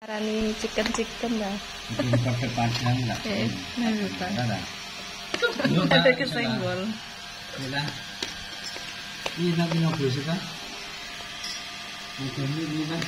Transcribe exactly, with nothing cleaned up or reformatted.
Arani chicken chicken dah. Bikin pakai panjang lah. Eh, nah lupa. Ada. Ada kesenggol. Iya. Ini tak punya bus kan? Ini ini kan.